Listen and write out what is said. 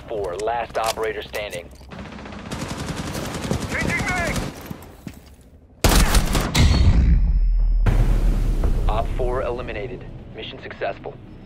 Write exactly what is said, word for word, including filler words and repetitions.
four, last operator standing. Changing mag! Op four eliminated. Mission successful.